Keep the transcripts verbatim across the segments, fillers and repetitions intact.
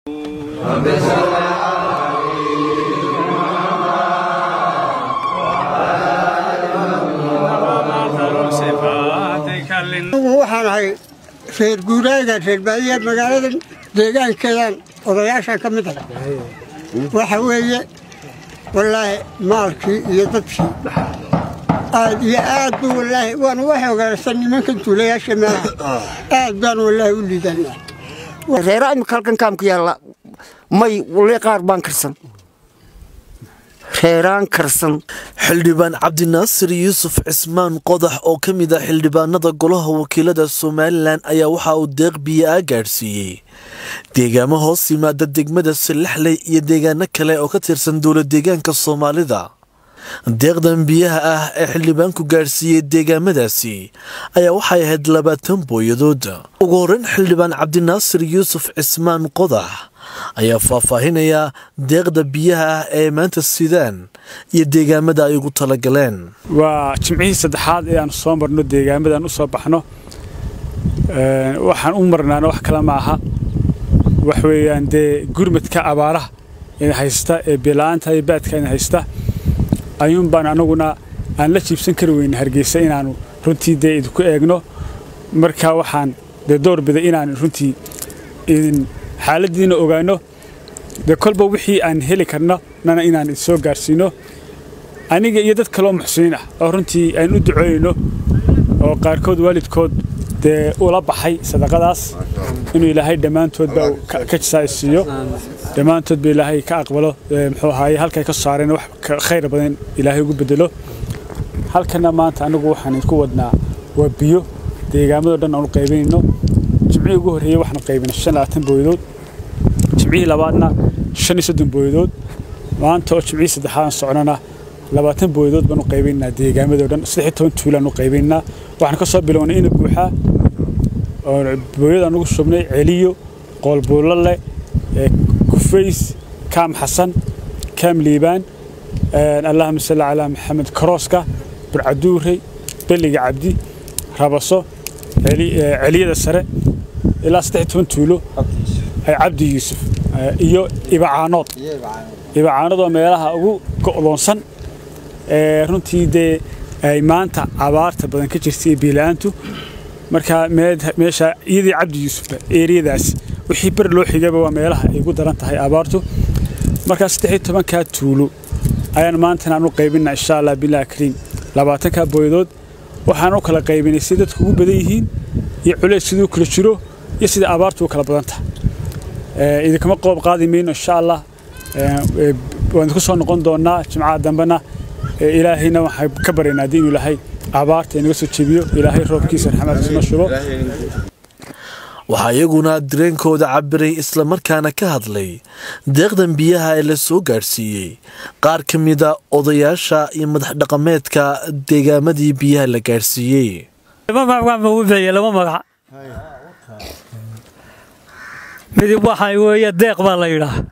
waxaan ahay reer guuraaga reer baadiya magaalada deegaankeedan odayaasha ka mid ah waxa weeye wallaahi maalkii iyo dadkii aad iyo aad buu wallaahi waan wax ogaarsan nimankan tuulayaasha meelaha aad baan wallaahi u liidanaa reeraha imika halkan kaamka yaalla may wali qaar baan karsan reeraan karsan xildhibaan cabdinaasir yuusuf cismaan qodax oo ka mid ah xildhibaanada golaha wakiilada somalilan ayaa waxa uu deeq biyo ah gaadhsiiyey deegaamo hoos yimaada degmada Salaxley iyo deegaano kale oo ka tirsan dowlad deegaanka Soomaalida deeqdan biyaha ah ee xildhibaanku gaarsiiyay deegaamadaasi ayaa waxay ahayd labaatan booyadood ugu horreyn xildhibaan cabdinaasir yuusuf cismaan qodax ayaa faahfaahinaya deeqda biyaha ah ee maanta sidaan iyo deegaamada ay ugu talagaleen waa jimcihii saddexaad ee aan soo marno deegaamadan u soo baxno waxaan u marnaana wax kale ma aha wax weeyaan dee gurmadka abaaraha ee haysta ee bilaanta ee baadka ee haysta ayuun baan anaguna aan la jiibsan kari weyn Hargeysa inaanu runtii dee idinku eegno marka waxaan dee door biday inaan runtii in xaaladiina ogaano de kolba wixii aan heli karno nana inaan soo gaarsiino aniga iyo dad kale oo muxsiin ah oo runtii aan u duceeyno oo qaarkood waalidkood de ula baxay sadaqadaas inuu Ilaahay dhamaantood baa ka jisaysiyo dhamaantood baa Ilaahay ka aqbalo muxuu ahaay halkay ka saareen wax khayr badan Ilaahay ugu bedelo halkana maanta anagu waxaan isku wadnaa waa biyo deegaamada dhan aan u qaybinayno jimcihii ugu horeeyay waxaan qaybinay shan iyo labaatan booyadood jimcihii labaadna shan iyo soddon booyadood maanta oo jimcihii saddexaad soconana labaatan booyadood baan u qaybinaa deegaamada dhan saddex iyo toban tuulaan u qaybinaa waxaan ka soo bilownay in buuxa oo booyada ugu shubnay celiyo qoolbuulale kufays kaam xasan kaam liibaan allahumma salli ala maxamed karooska burcaduuray beliga cabdi rabaso celiyada sare ilaa saddex iyo toban tuulo ay cabdi yuusuf iyo ibacaanood ibacaanood oo meelaha ugu go'doonsan ee runtii dee ay maanta abaarta badan ka jirtay biilaantu marka meesha iyadii cabdi yuusuf eeriyadaas wixii bar loo xigaba waa meelaha ay ugu daran tahay abaartu marka saddex iyo toban ka tuulo ayaan maanta aan u qaybinaa insha Allah bilaa kariim labaatan ka booyadood waxaan u kala qaybinay si dadku ugu badan yihiin iyo culays sidoo kala jiro iyo sida abaartu kala badan tahay ee idinka qoob qaadimayno insha Allah ee waan ku soo noqon doonaa jimcaha dambana ilaahayna waxay ka bareynaa diin Ilaahay abaarta inaga soo jebiyo Ilaahay roobkiisa raxmadiisa shubo waxa iyaguna dareenkooda cabiray isla markaana ka hadlay deeqdan biyaha ee la soo gaarsiiyay qaar kamida odayaasha iyo madax dhaqameedka deegaamadii biyaha la gaarsiiyay ma ma ma u beeyay lama magac midib waxay weeye deeq baa la yiraahdaa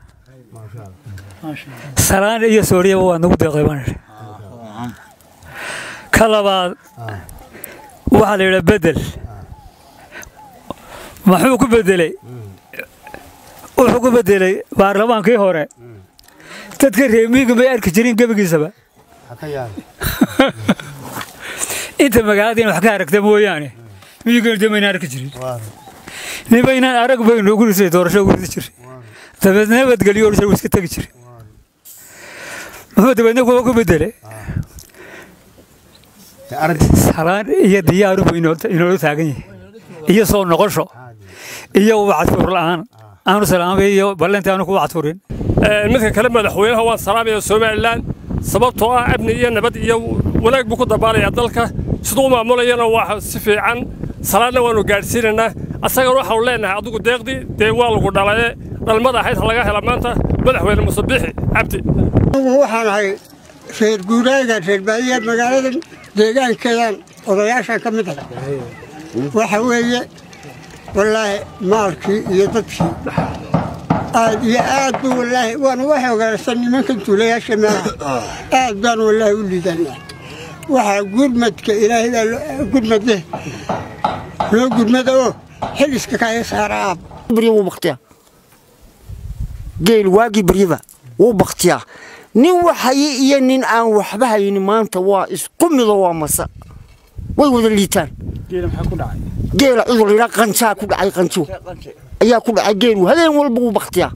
salaan iyo Suuriya waa nagu deeqay baan kalabaad waxa la yiraahdaa bedel maxuu ku bedelay wuxuu ku bedelay baarlamaankii hore dadka reemiga ma arki jirin gabagiisaba inta magaalada wax ka aragta mooyaane miyiga deemayna arki jirin nibayna arag baynu ugu risay doorasho ugu risay tabeedna nabad galiyo oo iska tagi jiray maxuu dabadna ku bedelay salaan iyo diyaaru baynu inoo taagan yahay iyo soo noqosho iyo wacdur la'aan aanu salaamay iyo balanta aanu ku wacdurin midka kale madaxweynaha waan salaamay Soomaaliland sababtoo ah abni iyo nabad iyo wanaag buu ku dabaalaya dalka sidoo maamulayana waa si fiican salaadna waanu gaarsiinana asaga waxa uu leenahay adigu deeqdi dee waa lagu dhalay dhalmada ahayd laga hela maanta madaxweyne Musabbixi Cabdi waxaan ahay reer guuraaga reer baadiya magaalada deegaankeedan odayaasha ka mid ah waxa weeye wallaahi maalkii iyo dadkii aad iyo aad buu wallaahi waan wax ogaarsan nimankan tuulayaasha meelaha aad baan wallaahi u liidanaa waxa gurmadka Ilaahay gurmade loo gurmado xiliska ka saaraa bariyo waqtiga geel waagii baryaba wuu baktiyaa nin waxay iyo nin aan waxba haynin maanta waa isku mido waa masa way wada liitaan geela maxaa ku dhacay geela cudur ila qanjaa ku dhacay qanjo ayaa ku dhacay geelu habeen walba wuu baktiyaa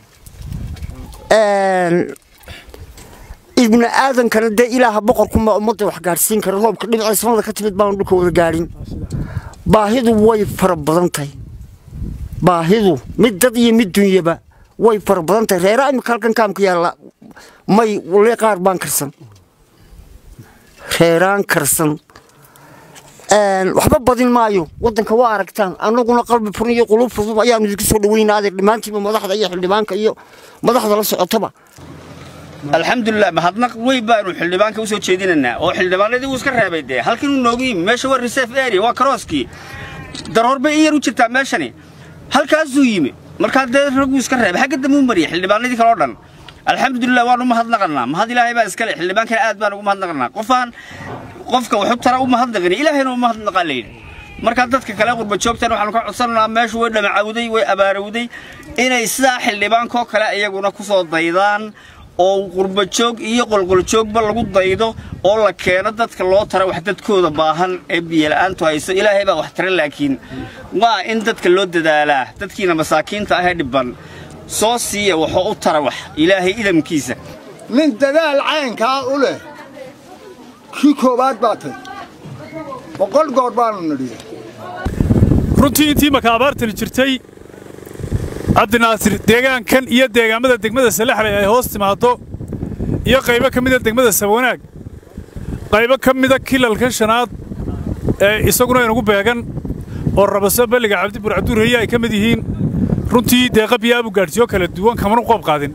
een ibn aadan kana de ilaaha boqorku ma umada wax gaarsiin kara roobka dhibca samada ka timid baan dhulka wada gaarin baahidu way fara badan tahay baahidu mid dad iyo mid dunyaba way fara badan tahay reeraa imika halkan kaamka yaalla may wali qaar baan karsan reeraan karsan een waxba badin maayo wadanka waa aragtaan anaguna qalbi furan iyo qulub furan ayaan idinku soo dhaweynaaday dhimaantiiba madaxda iyo xildhibaanka iyo madaxda la socotaba alxamdulillah mahadnaq way baanu xildhibaanka u soo jeedinayna oo xildhibaanadii uu iska reebay de halkii uu noogu yimi meesha waa reserve area waa crosski darorba iyar u jirta meeshani halkaas uu yimi marka de ragu iska reebay xagga damuu mariyay xildhibaanadii kala dhan alxamdulillah waanu mahadnaqnaa mahad ilaahay baa iska leh xildhibaanka aad baan ugu mahadnaqnaa qofaan qofka wuxuu tara u mahadnaqnaa ilaahayna u mahadnaqaaleey marka dadka kale qurba joogtan waxaan ka codsanaa meesha way dhamacawday way abaarowday inay sidaa xildhibaanka kale iyaguna ku soo daydaan oo qurba joog iyo qolqol joogba lagu daydo oo la keeno dadka loo tara wax dadkooda baahan ee biyo la'aantu hayso ilaahay baa wax tara laakiin waa in dadka loo dadaalaa dadkiina masaakiinta ah ee dhiban soo siiya waxa u tara wax ilaahay idamkiisa min dadaal caynka u leh ki koobaad baatay boqol goor baanu nidhi runtii intii marka abaartan jirtay cabdinaasir deegaankan iyo deegaamada degmada Salaxley ay hoos timaado iyo qaybo kamid ah degmada Sabwanaag qaybo kamid ah kilalka shanaad ee isaguna inagu beegan oo rabasa baliga Cabdi Bur Cabdur Riyaa ay kamid yihiin runtii deeqa biyaabu gaarsiyo kala duwan kamana qoob qaadin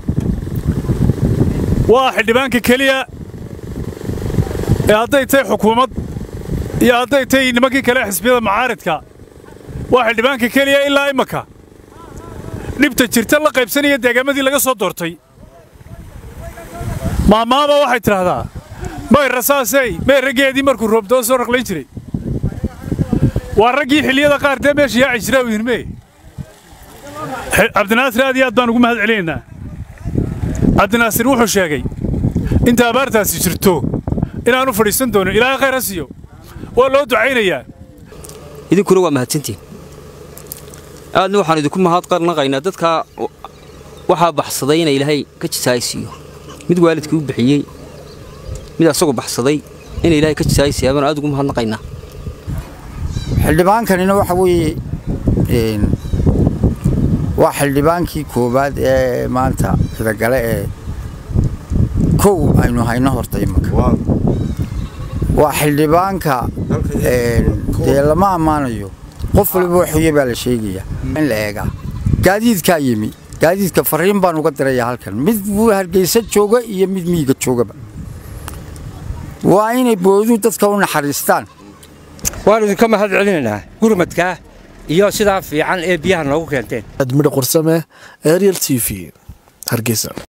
waa xildhibaanka kaliya ee hadday tahay xukuumad iyo hadday tahay nimankii kale xisbiyada macaaridka waa xildhibaanka kaliya ilaa imaka dhibta jirta la qaybsanaya deegaamadii laga soo doortay maamaaba waxay tiraahdaa may rasaasay may rageedii markuu roobdoo soo raqlayn jiray waa raggii xilliyada qaar dee meesha yaaci jiraa u yirmee cabdinaasir aad iyo aad baan ugu mahad celinaynaa cabdinaasir wuxuu sheegay inta abaartaasi jirto inaanu fadhiisan doonin ilaahay khayr ha siiyo waa loo ducaynayaa idinkuna waa mahadsantiin aadna waxaan idinku mahadnaqaynaa dadka waxaa baxsaday inay ilaahay ka jisaaysiiyo mid waalidkii u bixiyey mid asagoo baxsaday in ilaahay ka jisaaysiiyo baan aad ugu mahadnaqaynaa xildhibaankanina waxa weeye een waa xildhibaankii koobaad ee maanta idagale ee kow aynu hayno horta imaka waa xildhibaanka een dee lama ammaanayo qof walba wuxuu baa la sheegaya in la eega gaadiidka yimi gaadiidka fariin baan uga diraya halkan mid buu Hargeysa jooga iyo mid miiga joogaba waa inay boodu dadka u naxariistaan waan idinka mahad celinaynaa gurmadka iyo sidaa fiican ee biyaha noogu keenteen admir qorsame Ariel T V Hargeysa.